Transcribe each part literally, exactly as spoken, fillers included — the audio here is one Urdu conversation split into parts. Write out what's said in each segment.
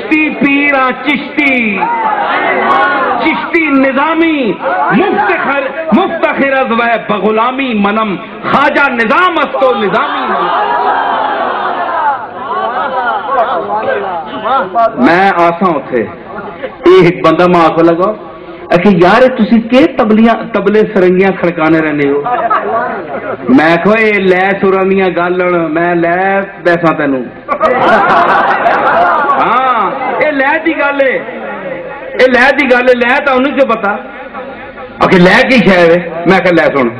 چشتی پیرا چشتی چشتی نظامی مفتخر مفتخر از و بغلامی منم خواجہ نظام است و نظامی منم. میں آساں اتھے ایک بندہ ماں کو لگا کہ یار تسی کے تبلیاں تبلے سرنگیاں کھڑکانے رہنے ہو. میں کہو اے لے سرانیاں گالن میں لے بیسا تینوں. ہاں اے لے دی گل ہے اے لے دی گل ہے. لے تو انہوں کیوں پتا کہ لے کی شاید ہے. میں کہ لے سن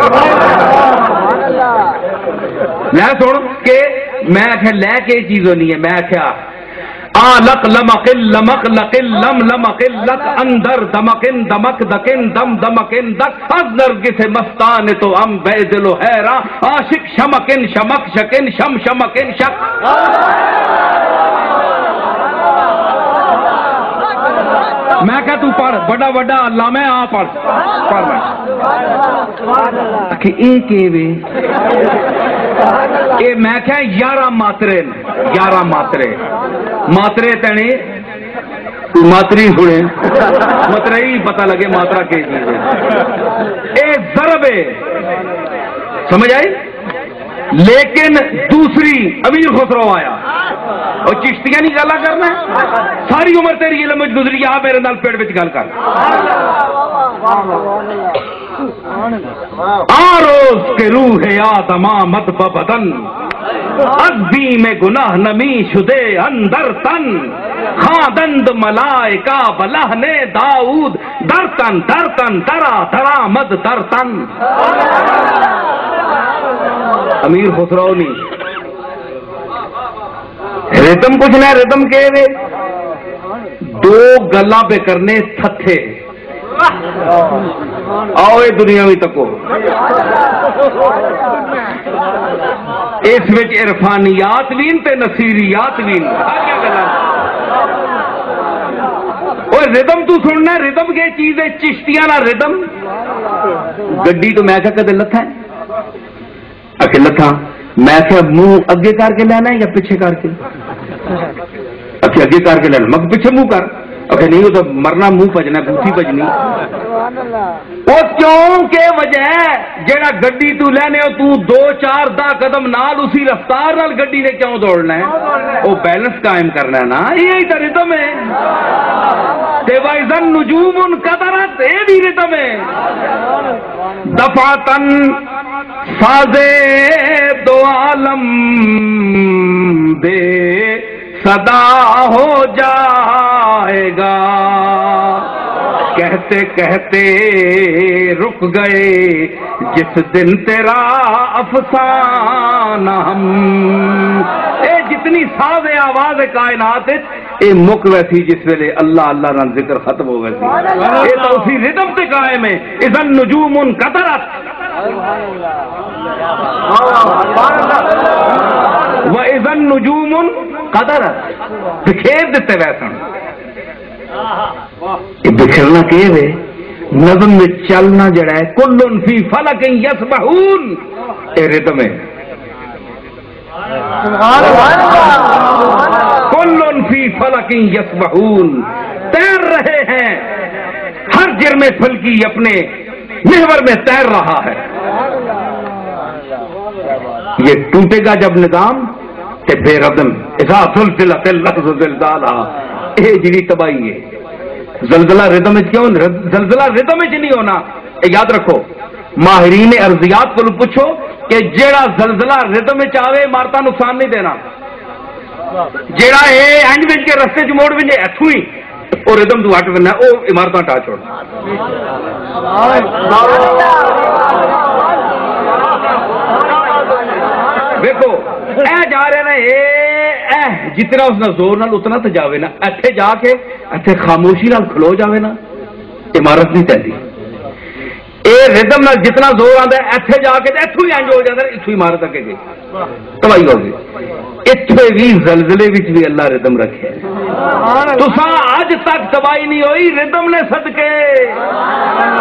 لے سن کہ میں کہ لے کے چیز ہونی ہے. میں کیا آ لق لمقل لمق لقل لم لمقل لق اندر دمکن دمک دکن دم دمکن دک از نرگس مستان تو ام بے دل و حیران عاشق شمکن شمک شکن شم شمکن شک. میں کہ تو پڑھ بڑا بڑا اللہ میں آ پڑھ پڑھ کہ ایک وے اے میں کہ یارہ ماترے یارہ ماترے ماترے تنے ماتری سنے ماترے ہی پتہ لگے ماترا کے چیز ہے. اے ضرب ہے سمجھ آئی. لیکن دوسری امیر خسرو آیا اور چشتیاں نہیں گالا کرنا ہے. ساری عمر تیری علم میں گزری آ میرے نال پیڑ وچ گل کر. آ روز کے روح آدم آمد بدن ازبی میں گناہ نمی شدے اندر تن خاندند ملائکہ بلہنے داؤد درتن درتن درا درآمد درتن. امیر خسرو نہیں ریتم کچھ نہ ریتم کے وے دو گلاں پہ کرنے تھتھے. آؤ اے دنیا میں تکو اس وچ عرفانیات وین تے نصیریات وین. اوے ردم تو سننا ردم کے چیز ہے چشتیاں نہ ردم. گڈی تو میں کہا کدے لتھا ہے اکھے لتھا. میں کہا منہ اگے کر کے لینا ہے یا پیچھے کر کے. اکھے اگے کر کے لینا مگر پیچھے منہ کر. اکھے نہیں وہ تو مرنا منہ بجنا بوتھی بجنی. وہ کیوں کہ وجہ جیڑا گڈی تو لینے ہو تو دو چار دا قدم نال اسی رفتار نال گڈی نے کیوں دوڑنا ہے. وہ بیلنس قائم کرنا ہے نا. یہی تو ردم ہے. وَإِذَا النُّجُومُ انْقَطَعَتْ اے بھی ردم ہے. دفعتن سازے دو عالم بے صدا ہو جائے گا. کہتے کہتے رک گئے جس دن تیرا افسانہ ہم. اے جتنی ساز آواز کائنات اے مک ویسی جس ویلے اللہ اللہ نال ذکر ختم ہو ویسی. اے تو اسی ردم تے قائم ہے. اذا النجوم انقطرت وَإِذَا النُّجُومُ انْقَطَرَتْ. بکھیر دیتے ویسا. بکھرنا کہ ہے نظم میں چلنا جڑا ہے. کُلٌ فِي فَلَكٍ يَسْبَحُونَ. اے ردم ہے. کُلٌ فِي فَلَكٍ يَسْبَحُونَ. تیر رہے ہیں ہر جرم فلکی اپنے محور میں تیر رہا ہے. یہ ٹوٹے گا جب نظام تے بے ردم اذا زلزلت الارض زلزالہا. اے جڑی تباہی ہے. زلزلہ ردم وچ کیوں زلزلہ ردم وچ نہیں ہونا. اے یاد رکھو ماہرین ارضیات کو پوچھو کہ جیڑا زلزلہ ردم وچ آوے عمارتاں نقصان نہیں دینا. جیڑا اے انج وچ کے رستے چ موڑ وچ ایتھوں ہی او ردم تو ہٹ ونا او عمارتاں ٹا چھوڑ. دیکھو اے جا رہے نا اے اے جتنا اس نے زور نال اتنا تو جاوے نا. ایتھے جا کے ایتھے خاموشی نال کھلو جاوے نا عمارت نہیں تیندی. اے ردم نال جتنا زور آندا ہے ایتھے جا کے ایتھوں ہی انج ہو جاندا ہے. ایتھوں عمارت اگے گئی تباہی ہو گئی. ایتھے بھی زلزلے وچ بھی اللہ ردم رکھے. تساں اج تک تباہی نہیں ہوئی ردم نے صدقے.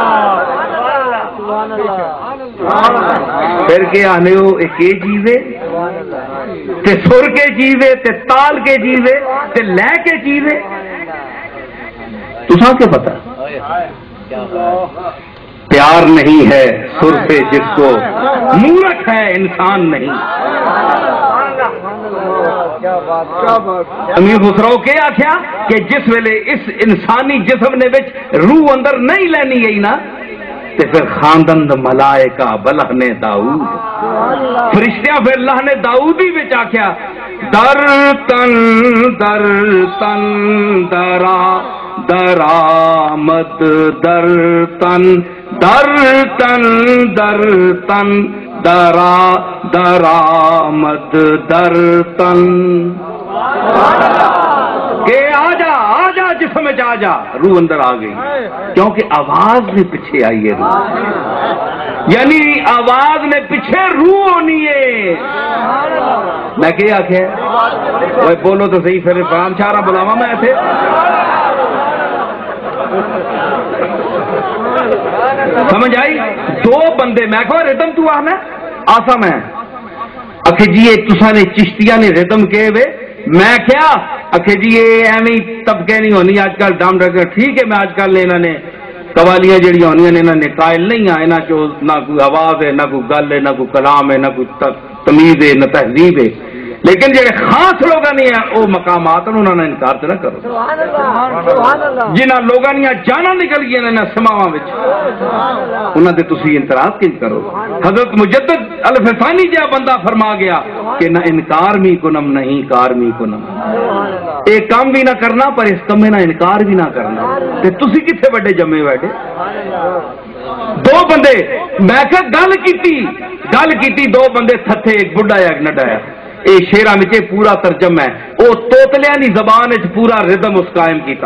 پھر کیا آنے ہو ایک چیز ہے تے سر کے چیز ہے تے تال کے چیز ہے تے لے کے چیز ہے تساں کیا پتا پیار نہیں ہے سر سے جس کو مورکھ ہے انسان نہیں امیر خسرو کے آخیا کہ جس ویلے اس انسانی جسم نے بچ روح اندر نہیں لینی گئی نا تے پھر خاندند ملائکہ بلہنے داؤد فرشتیاں پھر لہنے داؤدی بچ آخیا در تن در تن درا درآمد در تن در تن در تن درا درآمد در تن کہ آجا آجا جسم میں آ جا روح اندر آ گئی کیونکہ آواز نے پیچھے آئی ہے روح یعنی آواز نے پیچھے روح ہونی ہے میں کیا آخیا وہ بولو تو صحیح پھر فرام چارہ بلاوا میں ایسے سمجھ آئی دو بندے میں کہو ردم تو آنا آسا میں اکھے جی تسا نے چشتیاں نے ردم کہے وے میں کیا اکھے جی ایویں طبقے نہیں ہونی آج کل ڈام ڈگر ٹھیک ہے میں آج کل انہوں نے قوالیاں جڑی ہونی انہوں نے قائل نہیں ہیں انہوں چو نہ کوئی آواز ہے نہ کوئی گل ہے نہ کوئی کلام ہے نہ کوئی تمیز ہے نہ تہذیب ہے لیکن جڑے خاص لوگ نہیں ہیں وہ مقامات انہوں نے انکار تو نہ کرو جنہ لوگوں نے جانا نکل گیا انہوں سماواں وچ انہوں نے تسی اعتراض کیوں کرو حضرت مجدد الفسانی جہا بندہ فرما گیا کہ نہ انکار می کنم نہیں کار می کنم ایک کام بھی نہ کرنا پر اس کمے نہ انکار بھی نہ کرنا تے تسی کتنے بڑے جمے بیٹھے دو بندے میں کہ گل کیتی گل کیتی دو بندے تھتھے ایک بڑھا ایک نڈا ہے اے شیرہ میں پورا ترجمہ ہے او توتلیانی زبان ہے پورا ردم اس قائم کیتا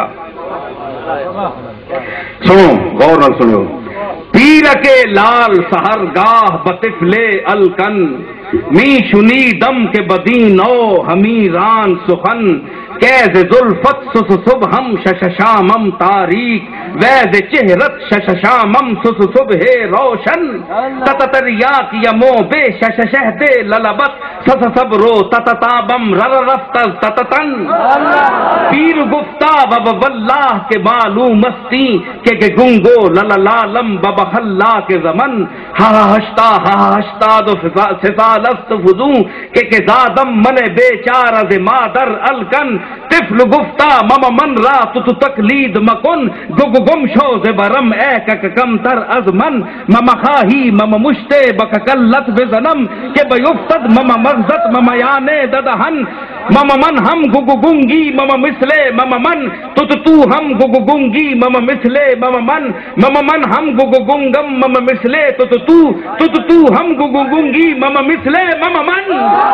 سنو غور نہ سنو پیر کے لال سہر گاہ بطفلے الکن می شنی دم کے بدین او ہمیران سخن کیز زلفت سس صبح ہم شششامم تاریک ویز چہرت شششامم سس صبح روشن تتتریاک یمو بے شششہد للبت سس صبرو تتتابم رررفت تتتن پیر گفتا بب واللہ کے معلوم مستی کہ کہ گنگو للالالم ببخلا کے زمن ہا ہشتا ہا ہشتا دو سفالست فضوں کہ کہ زادم من بے چار از مادر الکن طفل گفتا مم من را تو تقلید مکن گگ گم شو زبرم اے کک کم تر از من مم خواہی مم مشتے بک کلت بزنم کہ بیفتد مم مغزت مم یانے ددہن مم من ہم گگ گنگی مم مثلے مم من تو تو ہم گگ گنگی مم مثلے مم من مم من ہم گگ گنگم مم مثلے تو تو تو تو ہم گگ گنگی مم مثلے مم من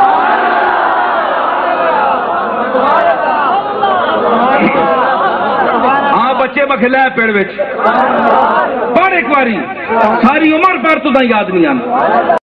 ہاں بچے بکھلے پیڑ وچ پڑھ ایک باری ساری عمر پر تو یاد نہیں آنا